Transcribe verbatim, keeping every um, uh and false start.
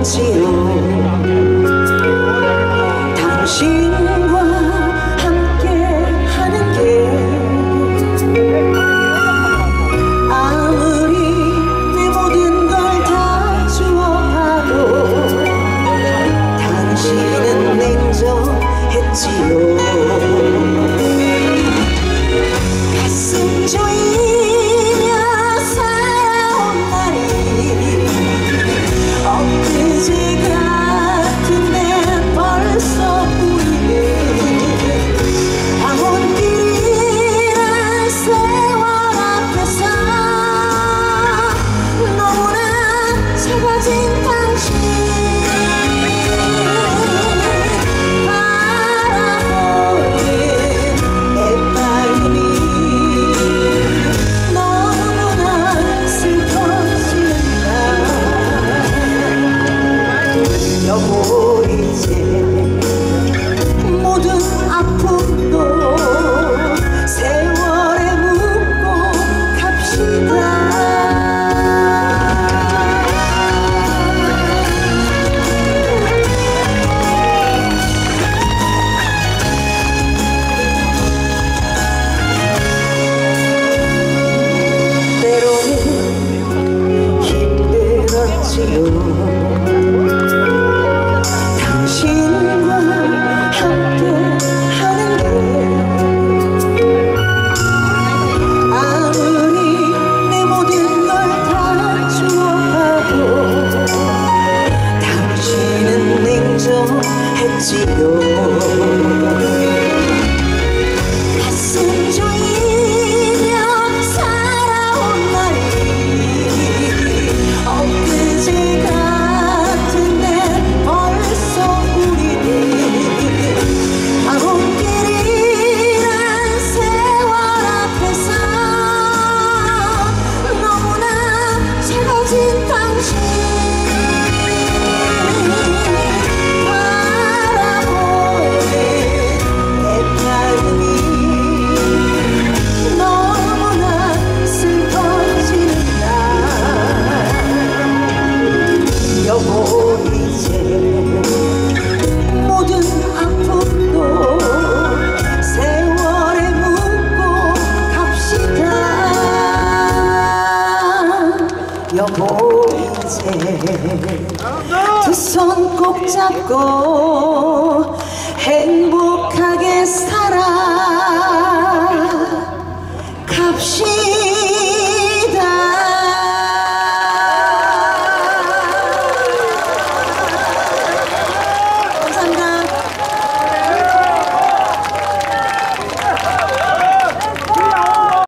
했지요. 당신과 함께 하는 게 아무리 내 모든 걸 다 주어봐도 당신은 냉정했지요. 가슴 조이며 살아온 날이 엊그제 같은데 벌써 보이네. 방온 길이란 세월 앞에서 너무나 작아진 당신 바라보는 내 마음이 너무나 슬퍼진다. 여보 이제 모든 아픔도 세월에 묻고 갑시다. 때로는 힘들었지요. 당신과 함께 하는 게 아무리 내 모든 걸 다 주어봐도 당신은 냉정했지요. 가슴 조이며 살아온 날이 엊그제 같은데 벌써 우리는 방온 길이란 세월 앞에서 너무나 작아진 당신 바라보는 내 마음이 너무나 슬퍼진다. 여보 이제 모든 아픔도 세월에 묻고 갑시다. 여보 이제 두 손 꼭 잡고